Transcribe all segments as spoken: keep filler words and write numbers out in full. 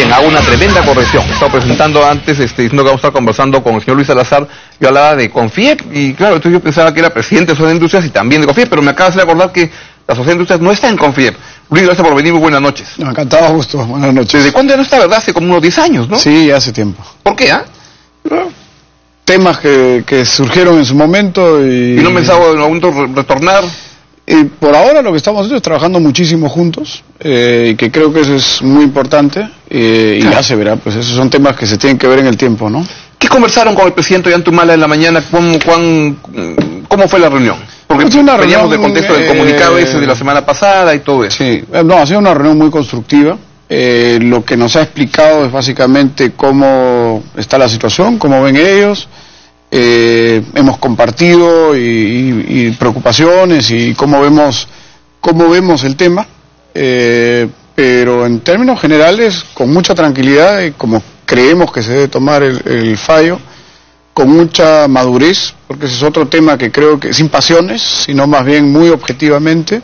bien, hago una tremenda corrección. Estaba presentando antes, este, diciendo que vamos a estar conversando con el señor Luis Salazar. Yo hablaba de Confiep, y claro, entonces yo pensaba que era presidente de la Sociedad de Industrias y también de Confiep, pero me acabas de acordar que la Sociedad de Industrias no está en Confiep. Luis, gracias por venir, muy buenas noches. No, encantado, Augusto, buenas noches. ¿Desde cuándo ya no está, verdad? Hace como unos diez años, ¿no? Sí, hace tiempo. ¿Por qué, ah? ¿Eh? Temas que, que surgieron en su momento y... ¿Y no pensaba en algún momento retornar? Y por ahora lo que estamos haciendo es trabajando muchísimo juntos, eh, y que creo que eso es muy importante, eh, y claro, ya se verá, pues esos son temas que se tienen que ver en el tiempo, ¿no? ¿Qué conversaron con el presidente Ollanta-Humala en la mañana? ¿Cómo, cuán, ¿Cómo fue la reunión? Porque pues una veníamos reunión, del contexto del comunicado eh, ese de la semana pasada y todo eso. Sí, no, ha sido una reunión muy constructiva. Eh, lo que nos ha explicado es básicamente cómo está la situación, cómo ven ellos. Eh, hemos compartido y, y, y preocupaciones y cómo vemos cómo vemos el tema, eh, pero en términos generales con mucha tranquilidad, y como creemos que se debe tomar el, el fallo, con mucha madurez, porque ese es otro tema que creo que sin pasiones, sino más bien muy objetivamente.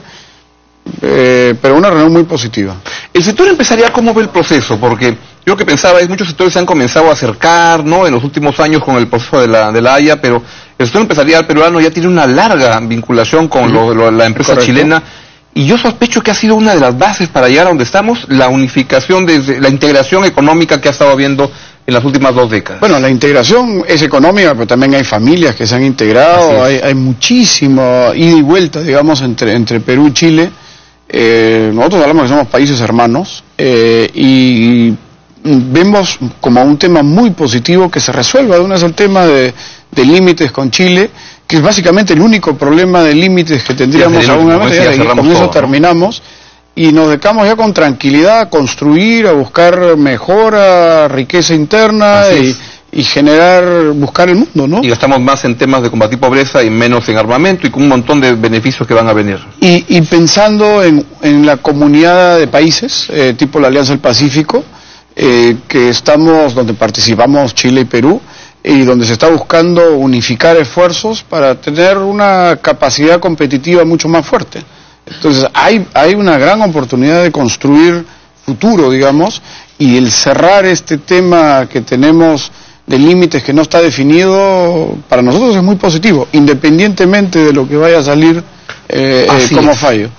Eh, pero una reunión muy positiva. El sector empresarial, ¿cómo ve el proceso? Porque yo lo que pensaba es muchos sectores se han comenzado a acercar, ¿no?, en los últimos años con el proceso de la, de la Haya, pero el sector empresarial peruano ya tiene una larga vinculación con uh-huh. lo, lo, la empresa Correcto. chilena, y yo sospecho que ha sido una de las bases para llegar a donde estamos, la unificación, desde la integración económica que ha estado habiendo en las últimas dos décadas. Bueno, la integración es económica, pero también hay familias que se han integrado, hay, hay muchísimo ida y vuelta, digamos, entre, entre Perú y Chile. Eh, nosotros hablamos que somos países hermanos, eh, y vemos como un tema muy positivo que se resuelva de una vez el tema de, de límites con Chile, que es básicamente el único problema de límites que tendríamos sí, alguna vez, y con todo, eso ¿no? terminamos, y nos dedicamos ya con tranquilidad a construir, a buscar mejora, riqueza interna y, y generar, buscar el mundo, ¿no? Y gastamos más en temas de combatir pobreza y menos en armamento, y con un montón de beneficios que van a venir. Y, y pensando en, en la comunidad de países, eh, tipo la Alianza del Pacífico, eh, que estamos, donde participamos Chile y Perú, y donde se está buscando unificar esfuerzos para tener una capacidad competitiva mucho más fuerte. Entonces hay, hay una gran oportunidad de construir futuro, digamos, y el cerrar este tema que tenemos de límites que no está definido, para nosotros es muy positivo, independientemente de lo que vaya a salir eh, eh, como es. fallo.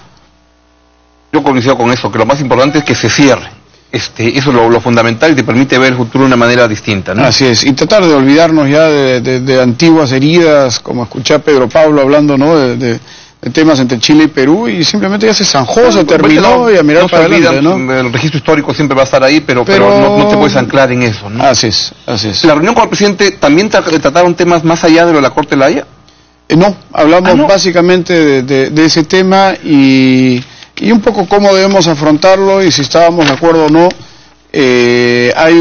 Yo coincido con eso, que lo más importante es que se cierre. Este, eso es lo, lo fundamental, y te permite ver el futuro de una manera distinta, ¿no? Así es, y tratar de olvidarnos ya de, de, de antiguas heridas, como escuché a Pedro Pablo hablando, ¿no?, de, de, de temas entre Chile y Perú, y simplemente ya se zanjó, no, se terminó, no, y a mirar no para adelante, olvidan, ¿no? El registro histórico siempre va a estar ahí, pero, pero, pero no, no te puedes anclar en eso, ¿no? Así es, así es. ¿La reunión con el presidente también tra trataron temas más allá de lo de la Corte de la Haya? Eh, no, hablamos ¿Ah, no? básicamente de, de, de ese tema, y... y un poco cómo debemos afrontarlo y si estábamos de acuerdo o no. Eh, hay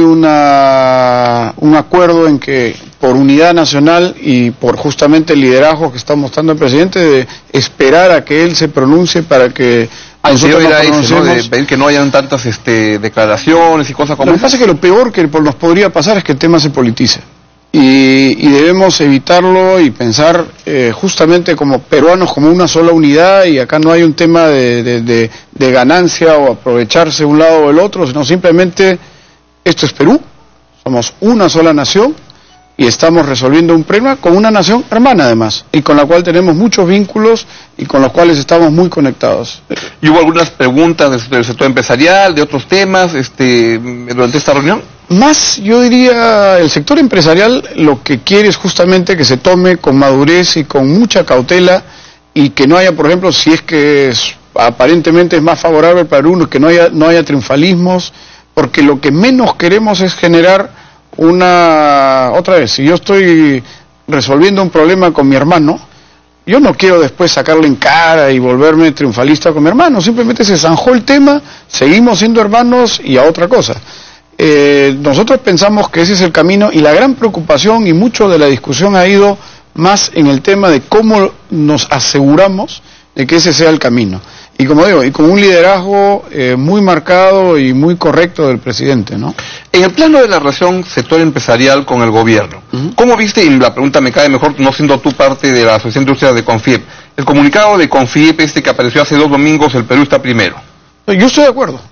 una, un acuerdo en que por unidad nacional y por justamente el liderazgo que está mostrando el presidente, de esperar a que él se pronuncie para que ah, nosotros nos pronunciemos, ¿no?, de pedir que no hayan tantas este, declaraciones y cosas como Lo que pasa es que lo peor que nos podría pasar es que el tema se politice. Y, y debemos evitarlo y pensar eh, justamente como peruanos, como una sola unidad, y acá no hay un tema de, de, de, de ganancia o aprovecharse un lado o el otro, sino simplemente esto es Perú, somos una sola nación y estamos resolviendo un problema con una nación hermana además, y con la cual tenemos muchos vínculos y con los cuales estamos muy conectados. ¿Y hubo algunas preguntas del sector empresarial, de otros temas, este, durante esta reunión? Más, yo diría, el sector empresarial lo que quiere es justamente que se tome con madurez y con mucha cautela, y que no haya, por ejemplo, si es que es, aparentemente es más favorable para uno, que no haya, no haya triunfalismos, porque lo que menos queremos es generar una... Otra vez, si yo estoy resolviendo un problema con mi hermano, yo no quiero después sacarle en cara y volverme triunfalista con mi hermano, simplemente se zanjó el tema, seguimos siendo hermanos y a otra cosa. Eh, nosotros pensamos que ese es el camino, y la gran preocupación y mucho de la discusión ha ido más en el tema de cómo nos aseguramos de que ese sea el camino. Y como digo, y con un liderazgo eh, muy marcado y muy correcto del presidente, ¿no? En el plano de la relación sector empresarial con el gobierno, uh-huh. ¿cómo viste, y la pregunta me cae mejor no siendo tú parte de la Asociación de Industrias de Confiep, el comunicado de Confiep este que apareció hace dos domingos, el Perú está primero? Yo estoy de acuerdo.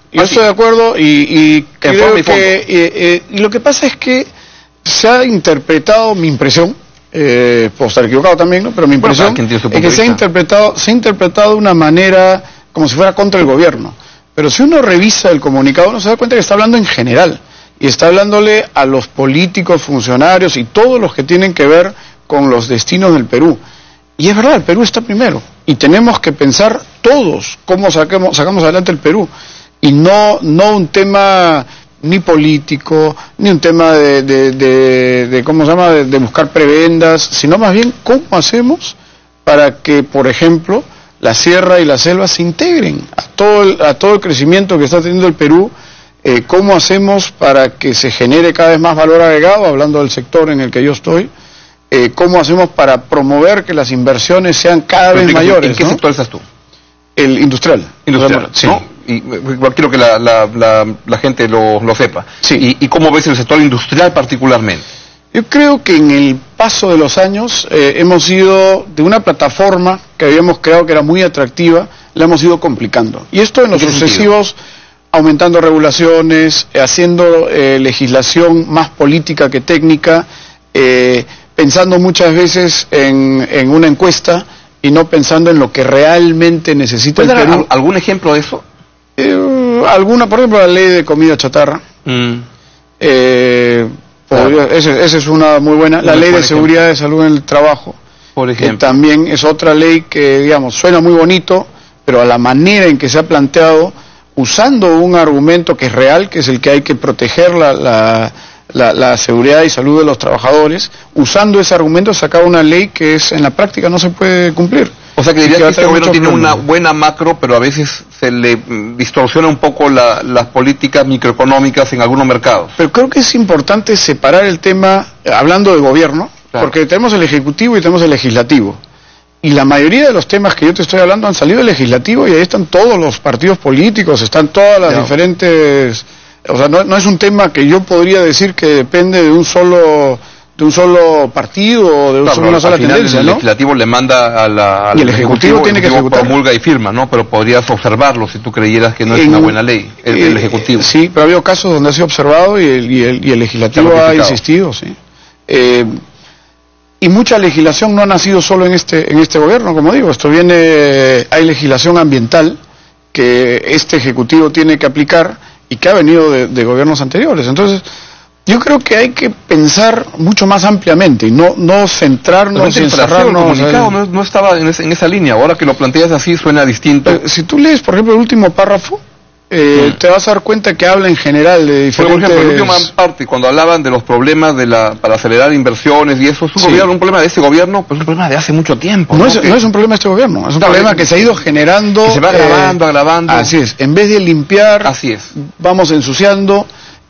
yo estoy de acuerdo y, y creo y que... Eh, eh, y lo que pasa es que se ha interpretado, mi impresión, eh, puedo estar equivocado también, ¿no? Pero mi impresión bueno, es que se ha interpretado, se ha interpretado de una manera como si fuera contra el gobierno. Pero si uno revisa el comunicado, uno se da cuenta que está hablando en general. Y está hablándole a los políticos, funcionarios y todos los que tienen que ver con los destinos del Perú. Y es verdad, el Perú está primero. Y tenemos que pensar todos cómo saquemos, sacamos adelante el Perú. Y no, no un tema ni político, ni un tema de, de, de, de ¿cómo se llama?, de, de buscar prebendas, sino más bien cómo hacemos para que, por ejemplo, la sierra y la selva se integren a todo el, a todo el crecimiento que está teniendo el Perú. Eh, ¿Cómo hacemos para que se genere cada vez más valor agregado, hablando del sector en el que yo estoy? Eh, ¿Cómo hacemos para promover que las inversiones sean cada vez mayores? ¿En qué ¿no? sector estás tú? El industrial. Industrial, sí. ¿no? Y igual quiero que la, la, la, la gente lo, lo sepa. Sí. ¿Y, ¿Y cómo ves el sector industrial particularmente? Yo creo que en el paso de los años eh, hemos ido de una plataforma que habíamos creado que era muy atractiva, la hemos ido complicando. Y esto en los sucesivos... Sentido? Aumentando regulaciones, eh, haciendo eh, legislación más política que técnica, eh, pensando muchas veces en, en una encuesta y no pensando en lo que realmente necesita el Perú. ¿Algún ejemplo de eso? Eh, alguna, por ejemplo, la ley de comida chatarra. Mm. Eh, claro. podría, esa, esa es una muy buena. La ley de seguridad de salud en el trabajo. Por ejemplo. Que también es otra ley que, digamos, suena muy bonito, pero a la manera en que se ha planteado, usando un argumento que es real, que es el que hay que proteger la, la, la, la seguridad y salud de los trabajadores, usando ese argumento sacaba una ley que es en la práctica no se puede cumplir. O sea que dirías que este gobierno tiene una buena macro, pero a veces se le distorsiona un poco la, las políticas microeconómicas en algunos mercados. Pero creo que es importante separar el tema, hablando de gobierno, claro, porque tenemos el Ejecutivo y tenemos el Legislativo. Y la mayoría de los temas que yo te estoy hablando han salido del legislativo y ahí están todos los partidos políticos, están todas las no. diferentes... O sea, no, no es un tema que yo podría decir que depende de un solo de un solo partido o de un claro, solo, una sola al final tendencia, el ¿no? legislativo le manda a la, al y el ejecutivo, ejecutivo tiene que ejecutar. Promulga y firma, ¿no? Pero podrías observarlo si tú creyeras que no es en, una buena ley, el, eh, el ejecutivo. Sí, pero ha habido casos donde ha sido observado y el, y el, y el legislativo ha insistido, sí. Eh, Y mucha legislación no ha nacido solo en este en este gobierno, como digo. Esto viene, hay legislación ambiental que este Ejecutivo tiene que aplicar y que ha venido de, de gobiernos anteriores. Entonces, yo creo que hay que pensar mucho más ampliamente y no no centrarnos y encerrarnos. El comunicado no, no estaba en, ese, en esa línea. Ahora que lo planteas así suena distinto. Eh, si tú lees, por ejemplo, el último párrafo, Eh, mm. te vas a dar cuenta que habla en general de diferentes... Por ejemplo, en la última parte, cuando hablaban de los problemas de la para acelerar inversiones y eso, es un, sí. gobierno, un problema de este gobierno, pues un problema de hace mucho tiempo. No, ¿no? Es, que... no es un problema de este gobierno, es un no, problema que se ha ido generando... Que se va agravando, eh, agravando. Así es, en vez de limpiar, así es. Vamos ensuciando,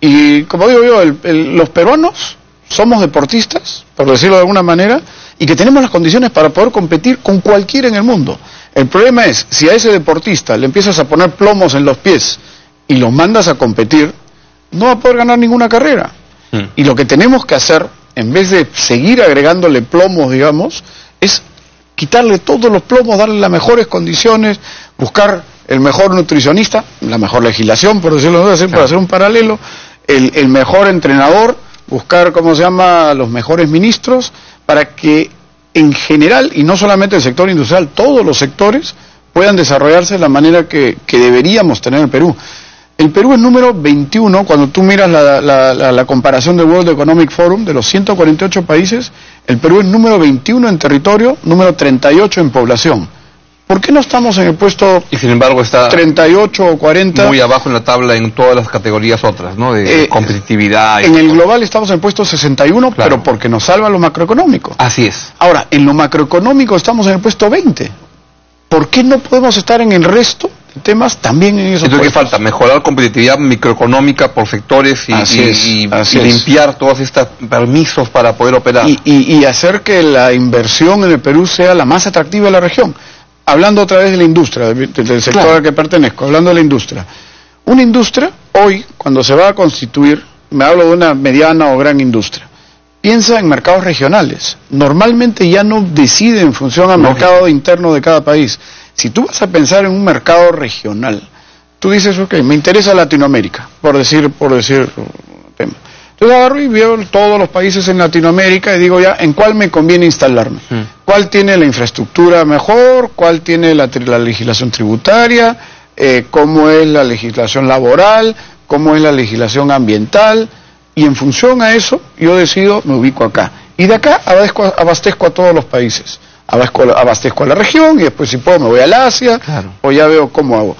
y como digo yo, el, el, los peruanos somos deportistas, por decirlo de alguna manera, y que tenemos las condiciones para poder competir con cualquiera en el mundo. El problema es, si a ese deportista le empiezas a poner plomos en los pies y los mandas a competir, no va a poder ganar ninguna carrera. Mm. Y lo que tenemos que hacer, en vez de seguir agregándole plomos, digamos, es quitarle todos los plomos, darle las mejores condiciones, buscar el mejor nutricionista, la mejor legislación, por decirlo así, claro, para hacer un paralelo, el, el mejor entrenador, buscar, ¿cómo se llama?, los mejores ministros, para que en general, y no solamente el sector industrial, todos los sectores puedan desarrollarse de la manera que, que deberíamos tener en el Perú. El Perú es número veintiuno, cuando tú miras la, la, la, la comparación del World Economic Forum, de los ciento cuarenta y ocho países, el Perú es número veintiuno en territorio, número treinta y ocho en población. ¿Por qué no estamos en el puesto y sin embargo está treinta y ocho o cuarenta? Muy abajo en la tabla en todas las categorías otras, ¿no? De eh, competitividad. Y en el global estamos en el puesto sesenta y uno, claro, pero porque nos salva lo macroeconómico. Así es. Ahora, en lo macroeconómico estamos en el puesto veinte. ¿Por qué no podemos estar en el resto de temas también en esos puestos? ¿Qué falta? Mejorar competitividad microeconómica por sectores y, y, y, y limpiar todos estos permisos para poder operar. Y, y, y hacer que la inversión en el Perú sea la más atractiva de la región. Hablando otra vez de la industria, del sector claro. al que pertenezco, hablando de la industria. Una industria, hoy, cuando se va a constituir, me hablo de una mediana o gran industria, piensa en mercados regionales. Normalmente ya no decide en función al no, mercado interno de cada país. Si tú vas a pensar en un mercado regional, tú dices, ok, me interesa Latinoamérica, por decir, por decir un tema. Entonces agarro y veo todos los países en Latinoamérica y digo ya, ¿en cuál me conviene instalarme? Mm. ¿Cuál tiene la infraestructura mejor? ¿Cuál tiene la, la legislación tributaria? Eh, ¿Cómo es la legislación laboral? ¿Cómo es la legislación ambiental? Y en función a eso, yo decido, me ubico acá. Y de acá abastezco, abastezco a todos los países. Abastezco, abastezco a la región y después si puedo me voy al Asia, claro. O ya veo cómo hago.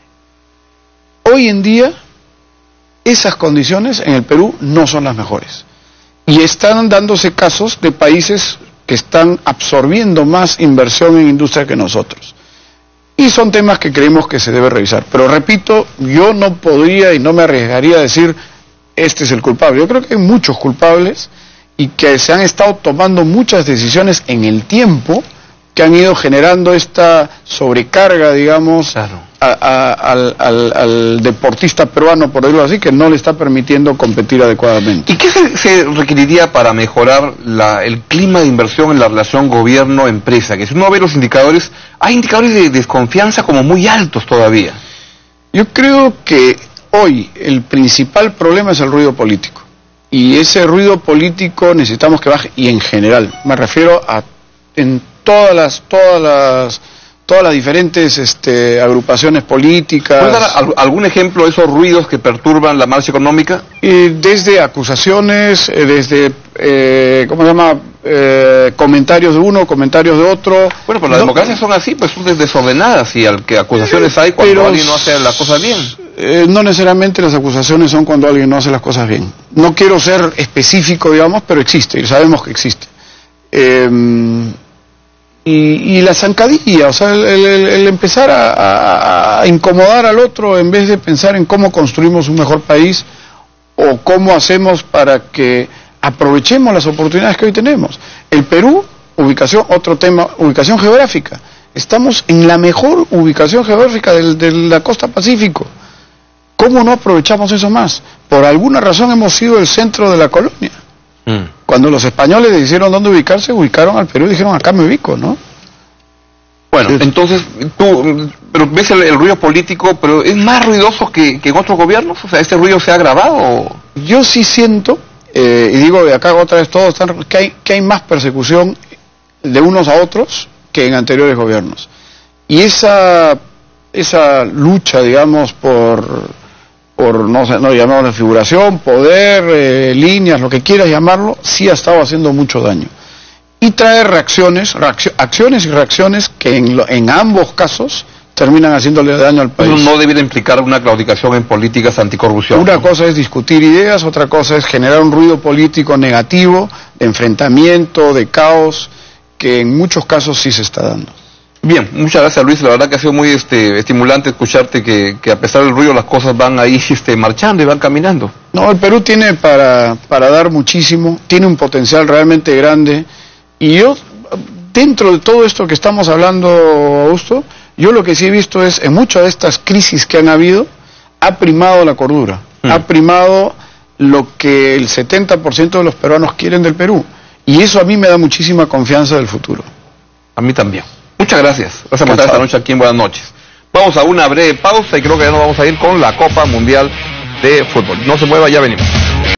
Hoy en día, esas condiciones en el Perú no son las mejores. Y están dándose casos de países que están absorbiendo más inversión en industria que nosotros. Y son temas que creemos que se debe revisar. Pero repito, yo no podría y no me arriesgaría a decir, este es el culpable. Yo creo que hay muchos culpables y que se han estado tomando muchas decisiones en el tiempo que han ido generando esta sobrecarga, digamos, claro. a, a, al, al, al deportista peruano, por decirlo así, que no le está permitiendo competir adecuadamente. ¿Y qué se, se requeriría para mejorar la, el clima de inversión en la relación gobierno-empresa? Que si uno ve los indicadores, hay indicadores de desconfianza como muy altos todavía. Yo creo que hoy el principal problema es el ruido político. Y ese ruido político necesitamos que baje, y en general, me refiero a en todas las, todas las, todas las diferentes este, agrupaciones políticas. ¿Puedes dar algún ejemplo de esos ruidos que perturban la marcha económica? Eh, desde acusaciones, eh, desde, eh, ¿cómo se llama? Eh, comentarios de uno, comentarios de otro. Bueno, pues las no, democracias son así, pues son desordenadas, y al que acusaciones hay cuando pero, alguien no hace las cosas bien. Eh, no necesariamente las acusaciones son cuando alguien no hace las cosas bien. No quiero ser específico, digamos, pero existe, y sabemos que existe. Eh, y, y la zancadilla, o sea, el, el, el empezar a, a, a incomodar al otro en vez de pensar en cómo construimos un mejor país o cómo hacemos para que aprovechemos las oportunidades que hoy tenemos. El Perú, ubicación, otro tema, ubicación geográfica. Estamos en la mejor ubicación geográfica de, de la costa Pacífico. ¿Cómo no aprovechamos eso más? Por alguna razón hemos sido el centro de la colonia. Mm. Cuando los españoles decidieron dónde ubicarse, ubicaron al Perú y dijeron, acá me ubico, ¿no? Bueno, sí. Entonces, tú pero ves el, el ruido político, pero ¿es más ruidoso que, que en otros gobiernos? O sea, ¿este ruido se ha agravado? Yo sí siento, eh, y digo de acá otra vez todos están, que hay, que hay más persecución de unos a otros que en anteriores gobiernos. Y esa, esa lucha, digamos, por... por no sé, no llamarlo figuración, poder, eh, líneas, lo que quieras llamarlo, sí ha estado haciendo mucho daño. Y trae reacciones, reaccio, acciones y reacciones que en, lo, en ambos casos terminan haciéndole daño al país. Eso no debiera implicar una claudicación en políticas anticorrupción. Una ¿no? cosa es discutir ideas, otra cosa es generar un ruido político negativo, de enfrentamiento, de caos, que en muchos casos sí se está dando. Bien, muchas gracias Luis, la verdad que ha sido muy este, estimulante escucharte que, que a pesar del ruido las cosas van ahí este, marchando y van caminando. No, el Perú tiene para, para dar muchísimo, tiene un potencial realmente grande, y yo, dentro de todo esto que estamos hablando, Augusto, yo lo que sí he visto es, en muchas de estas crisis que han habido, ha primado la cordura, mm. ha primado lo que el setenta por ciento de los peruanos quieren del Perú, y eso a mí me da muchísima confianza del futuro. A mí también. Muchas gracias. Gracias por estar esta noche aquí en Buenas Noches. Vamos a una breve pausa y creo que ya nos vamos a ir con la Copa Mundial de Fútbol. No se mueva, ya venimos.